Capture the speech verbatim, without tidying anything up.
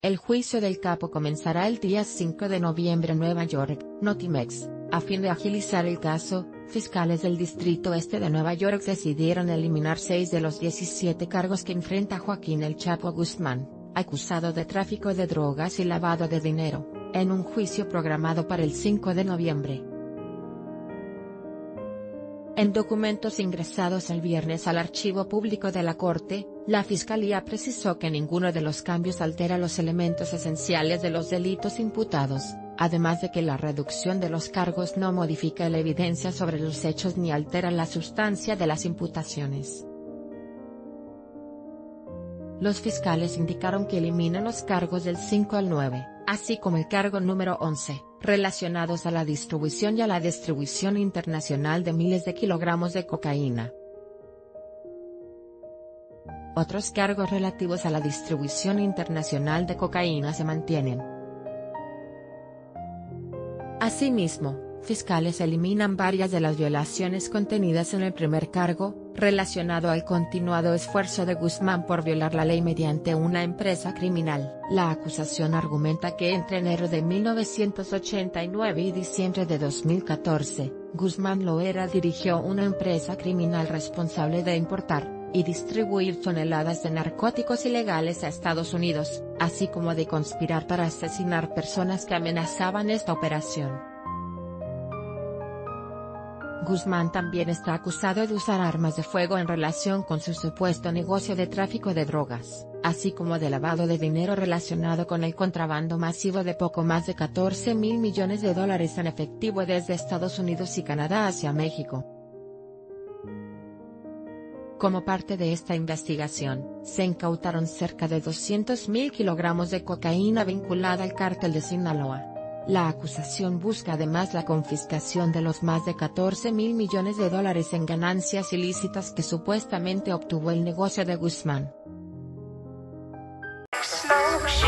El juicio del capo comenzará el día cinco de noviembre en Nueva York, Notimex. A fin de agilizar el caso, fiscales del Distrito Este de Nueva York decidieron eliminar seis de los diecisiete cargos que enfrenta Joaquín El Chapo Guzmán, acusado de tráfico de drogas y lavado de dinero, en un juicio programado para el cinco de noviembre. En documentos ingresados el viernes al archivo público de la Corte, la Fiscalía precisó que ninguno de los cambios altera los elementos esenciales de los delitos imputados, además de que la reducción de los cargos no modifica la evidencia sobre los hechos ni altera la sustancia de las imputaciones. Los fiscales indicaron que eliminan los cargos del cinco al nueve, así como el cargo número once, relacionados a la distribución y a la distribución internacional de miles de kilogramos de cocaína. Otros cargos relativos a la distribución internacional de cocaína se mantienen. Asimismo, fiscales eliminan varias de las violaciones contenidas en el primer cargo, relacionado al continuado esfuerzo de Guzmán por violar la ley mediante una empresa criminal. La acusación argumenta que entre enero de mil novecientos ochenta y nueve y diciembre de dos mil catorce, Guzmán Loera dirigió una empresa criminal responsable de importar y distribuir toneladas de narcóticos ilegales a Estados Unidos, así como de conspirar para asesinar personas que amenazaban esta operación. Guzmán también está acusado de usar armas de fuego en relación con su supuesto negocio de tráfico de drogas, así como de lavado de dinero relacionado con el contrabando masivo de poco más de catorce mil millones de dólares en efectivo desde Estados Unidos y Canadá hacia México. Como parte de esta investigación, se incautaron cerca de doscientos mil kilogramos de cocaína vinculada al cártel de Sinaloa. La acusación busca además la confiscación de los más de catorce mil millones de dólares en ganancias ilícitas que supuestamente obtuvo el negocio de Guzmán.